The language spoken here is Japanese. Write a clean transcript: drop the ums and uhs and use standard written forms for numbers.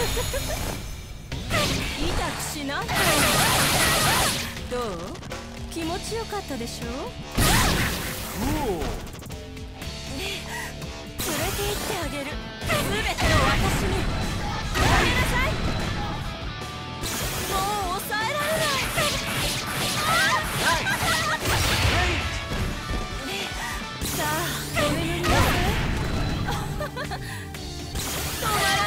痛くしない。どう？気持ちよかったでしょ？連れて行ってあげる。全てを私に。やめなさい。もう抑えられない。さあ、お眠りなさい。止まら